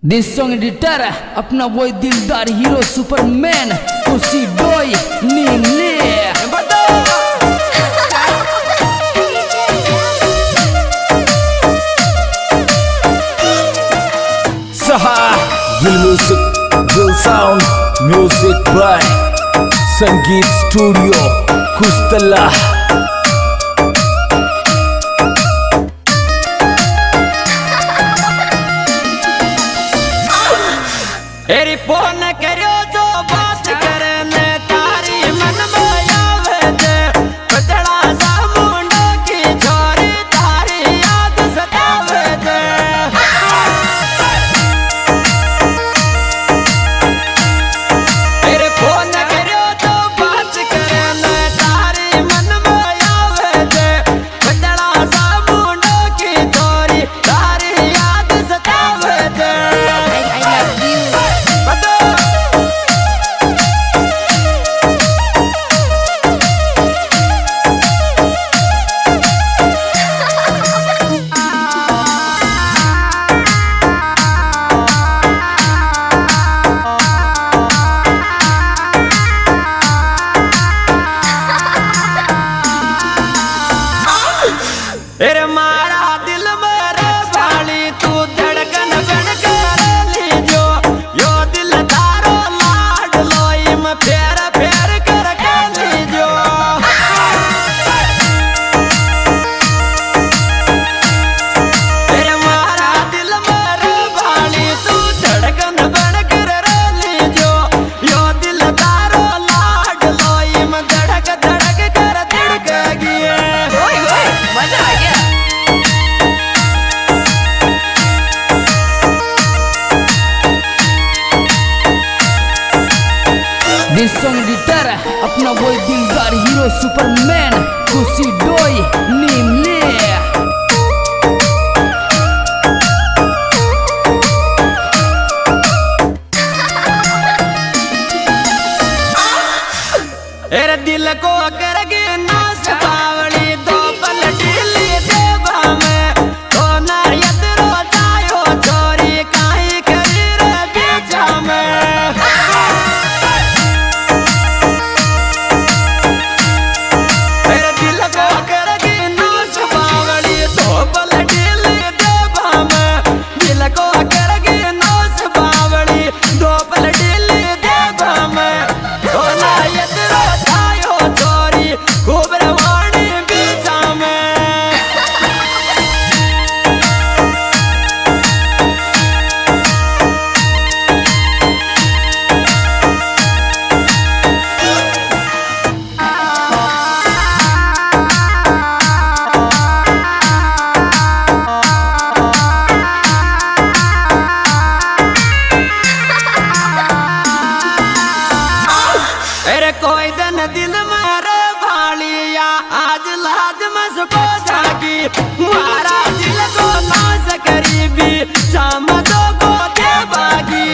This song editor अपना वो दिलदार हीरो सुपरमैन खुशी डोई नीले Will sound music by Sangeet Studio Kustala। एरी फोन करो जो बात करने तारी मन में आवे जे पतला सा मुंडो की छोरी तारी याद सतावे जे एरी फोन करो जो बात करने तारी मन में आवे जे पतला सा मुंडो की छोरी तारी याद सतावे जे मारा दिल मेरे भाली तू धड़कन बन कर लीजो यो दिल तारो लाड लोई में फेर फेर कर लीजो मारा दिल मेरे भाली तू धड़कन बन कर लीजो यो दिल तारो लाड लोई में धड़क धड़क कर धड़क गिए मजा आ गया। दिस सॉन्ग एडिटर अपना वो दिलदार हीरो सुपरमैन खुशी डोई नीले एरे दिल को करगे नाश पावली दो पलटी ले देवा में तो नायत रो जायो छोरी काई करी रे बीचा में एरे दिल को करगे नाश पावली दो पलटी ले देवा में दिल को करगे नाश पावली दो पलटी ले देवा में तो नायत रो जायो छोरी खूब रवानी बीचा में अरे कोई दिन दिल मारे भालिया आज लाज मसको जागी मारा दिल को नाश करीबी शाम दो को दे बागी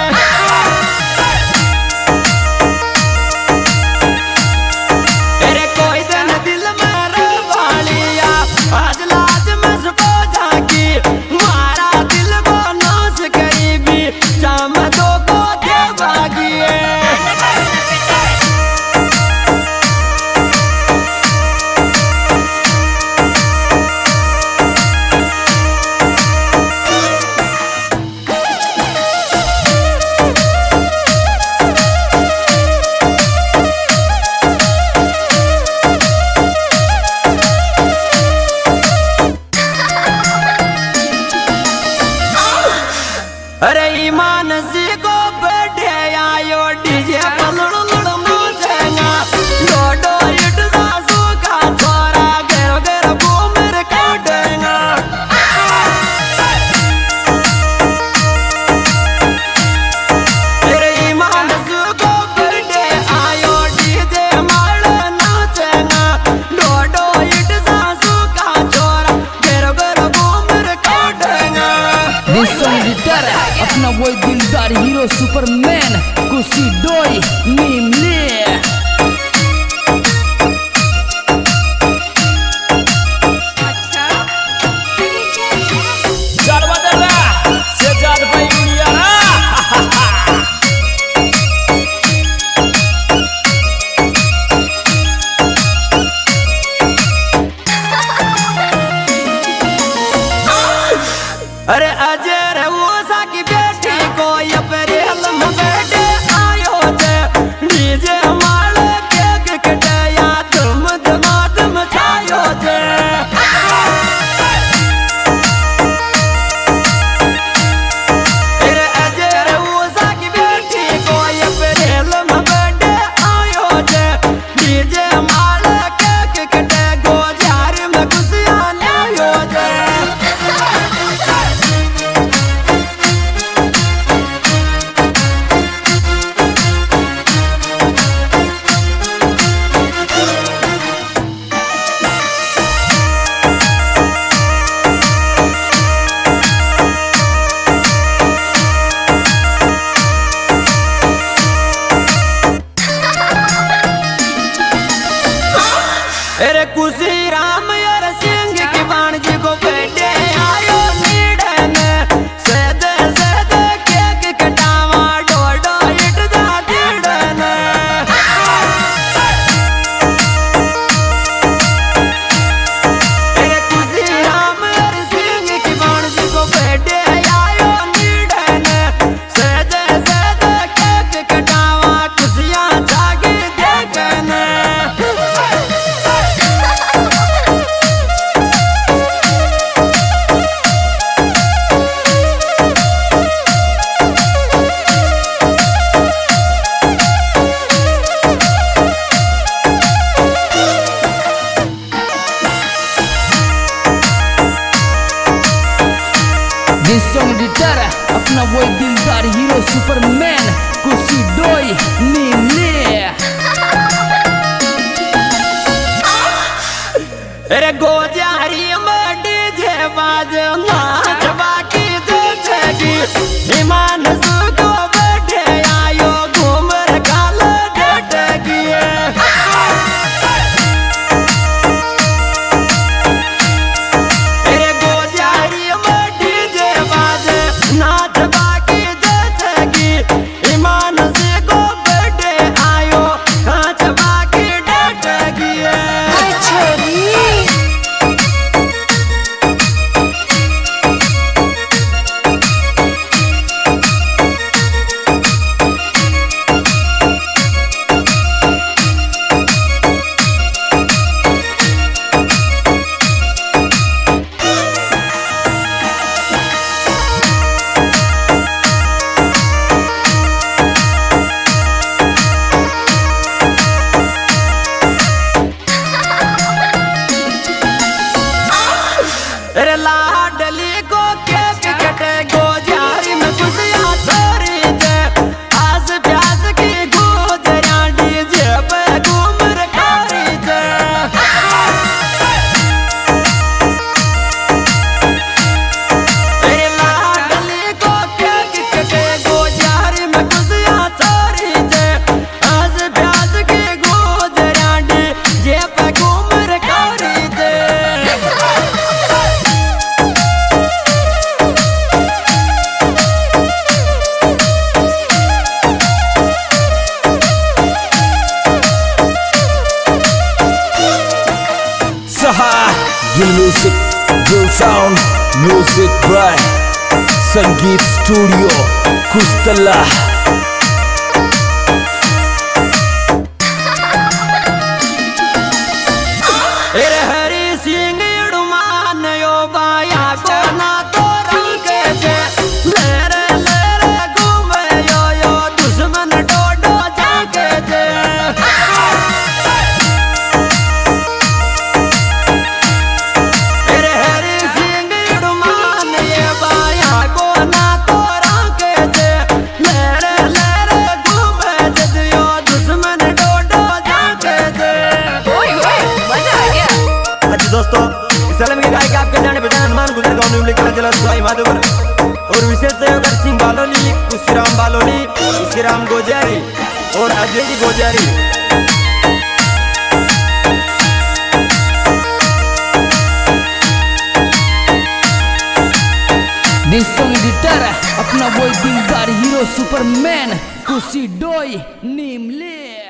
अरे कोई दिन दिल मारे भालिया आज लाज मसको जागी मारा दिल को नाश करीबी शाम दो को दे बागी अरे ईमान सी को बैठे आयो डीजे पलड़ लड़ मोचेगा डोडो इट सासू का छोरा घेरो घेरो घूमर काटेगा अरे ईमान सी को बैठे आयो डीजे माल नाचेगा डोडो इट सासू का छोरा घेरो घेरो घूमर काटेगा। दिस सॉन्ग एडिटर अपना वो दिलदार हीरो सुपरमैन खुशी डोई नीले Jad Badala, Sejad Bayunia दिलदार हीरो सुपरमैन कुशी डोई नीमले। अरे गोजारी में डीजे बाज नाच बाकी जगी ईमान सुको बैठे आयो घूमर काल डटगी। अरे गोजारी में डीजे बाज नाच बाकी जगी ईमान सुको बैठे आयो नाच बाकी डटगी। अरे लाडली को केक कटे गोजारी में खुशियाँ छोरी जे आस प्यास की गुजरियाँ डीजे पे घूमर कारी जे। अरे लाडली को केक कटे गोजारी में खुशियाँ छोरी जे आस प्यास की गुजरियाँ डीजे पे घूमर कारी जे। Gil Music, Gil Sound, Music by Sangeet Studio, Kustala. अरे हरी सिंह उड़मान यो बाया को ना तो रंग जे लेरे लेरे घूमे यो दुश्मन डोडो जाके जे। अरे हरी सिंह उड़मान ये बाया को ना तो रंग जे लेरे लेरे घूमे जे यो दुश्मन डोडो जाके जे। मजा आ गया। अच्छा दोस्तों, इस फिल्म के गायक आपके जाने पहचान हनुमान गुजर गाँव में लिखा जिला सुहाई माधोपुर और विशेष सहयोग सिंह बालोनी, खुशीराम बालोनी, खुशीराम गोजारी और Ajay ji Gojari. This song editor अपना वो दिलदार हीरो सुपरमैन कुशी डोई नीमले।